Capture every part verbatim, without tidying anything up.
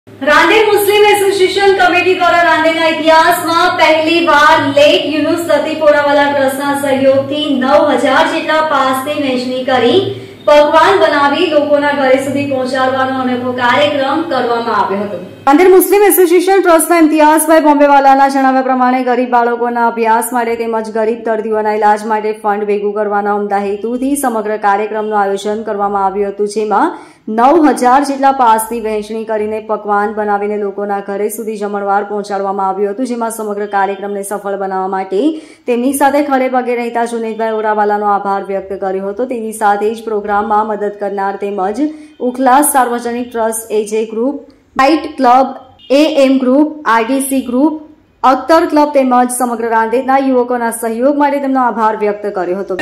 રાંદેર મુસ્લિમ association committee દ્વારા રાંદેરના ઇતિહાસમાં પહેલીવાર લેટ યુનુસ લતીફોરાવાલા ટ્રસ્ટના સહયોગથી નવ હજાર જેટલા પાસની વહેંચણી કરી પકવાન બનાવી લોકોના ઘરે સુધી પહોંચાડવાનો અનોખો કાર્યક્રમ કરવામાં આવ્યો હતો। રાંદેર મુસ્લિમ એસોસિએશન ટ્રસ્ટના ઇમ્તિયાઝભાઈ બોમ્બેવાલાના જણાવ્યા પ્રમાણે ગરીબ બાળકોના અભ્યાસ માટે તેમજ ગરીબ દર્દીઓના ઇલાજ માટે ફંડ ભેગું કરવાના ઉમદા હેતુથી સમગ્ર કાર્યક્રમનું આયોજન કરવામાં આવ્યું હતું, જેમાં નવ હજાર જેટલા પાસની વહેંચણી કરીને પકવાન બનાવીને લોકોના ઘરે સુધી જમણવાર પહોંચાડવામાં આવ્યું હતું, જેમાં સમગ્ર કાર્યક્રમને સફળ બનાવવા માટે તેમની સાથે ખડે પગે રહેતા જુનેદભાઈ ઓરાવાલાનો આભાર વ્યક્ત કર્યો હતો। તેની સાથે જ પ્રોગ્રામમાં મદદ કરનાર તેમજ ઉખલાસ સાર્વજનિક ટ્રસ્ટ, એજે ગ્રુપ, હાઇટ club, AM group, RDC group, Akhtar club તેમજ સમગ્ર રાંદેરના યુવકોના સહयोग માટે તેમનો આભાર વ્યક્ત કર્યો હતો।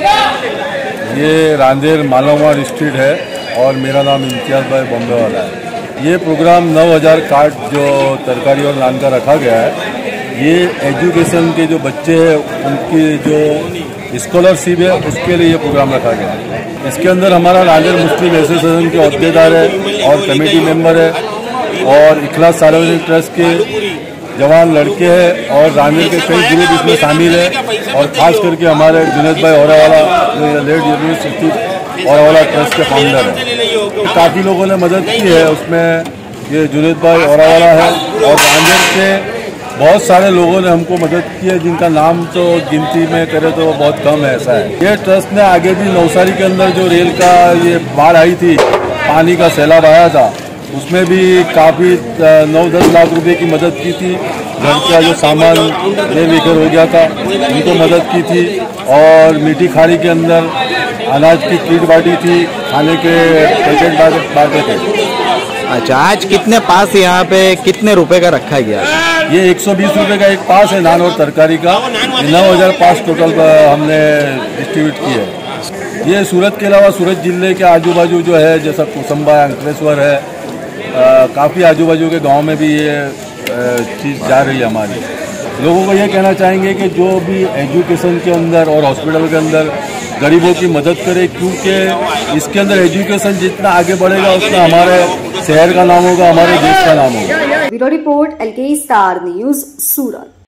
ये रांदेर मालवाड़ स्ट्रीट है और मेरा नाम इम्तियाज़ भाई बॉम्बेवाला है। ये प्रोग्राम नौ हज़ार कार्ड जो तरकारी और नान का रखा गया है, ये एजुकेशन के जो बच्चे हैं उनकी जो स्कॉलरशिप है उसके लिए ये प्रोग्राम रखा गया है। इसके अंदर हमारा रांदेर मुस्लिम एसोसिएशन के अहदेदार है और कमेटी मेंबर है और इखलास सार्वजनिक ट्रस्ट के जवान लड़के हैं और रांदेर के कई ग्रुप इसमें शामिल है और खास करके हमारे जुनेदभाई ओरावाला जो लेट यूनिवर्सिटी ओरावाला ट्रस्ट के फाउंडर है। तो काफ़ी लोगों ने मदद की है, उसमें ये जुनेदभाई ओरावाला है और रांदेर के बहुत सारे लोगों ने हमको मदद की है, जिनका नाम तो गिनती में करे तो बहुत कम है, ऐसा है। ये ट्रस्ट ने आगे भी नवसारी के अंदर जो रेल का ये बाढ़ आई थी, पानी का सैलाब आया था, उसमें भी काफ़ी नौ दस लाख रुपए की मदद की थी। घर का जो सामान ले लेकर हो गया था उनको मदद की थी और मीठी खाड़ी के अंदर अनाज की किट बांटी थी, खाने के पैकेट बांटे थे। अच्छा, आज कितने पास यहाँ पे कितने रुपए का रखा गया? ये एक सौ बीस रुपये का एक पास है नान और तरकारी का। नौ हज़ार पास टोटल हमने डिस्ट्रीब्यूट की है। ये सूरत के अलावा सूरत जिले के आजू बाजू जो है, जैसा कुसम्बा, अंकलेश्वर है, काफ़ी आजू बाजू के गांव में भी ये चीज़ जा रही है। हमारी लोगों को ये कहना चाहेंगे कि जो भी एजुकेशन के अंदर और हॉस्पिटल के अंदर गरीबों की मदद करे, क्योंकि इसके अंदर एजुकेशन जितना आगे बढ़ेगा उतना हमारे शहर का नाम होगा, हमारे देश का नाम होगा। Bureau report, LK star news, सूरत।